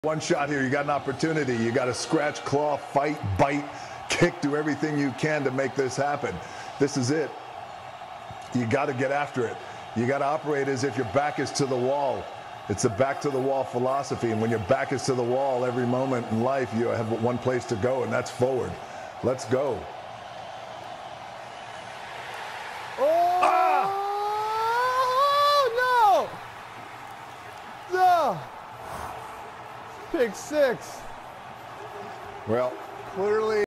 One shot here, you got an opportunity. You got to scratch, claw, fight, bite, kick, do everything you can to make this happen. This is it. You got to get after it. You got to operate as if your back is to the wall. It's a back to the wall philosophy, and when your back is to the wall, every moment in life you have one place to go, and that's forward. Let's go. Oh, no! No! Pick six. Well, Clearly.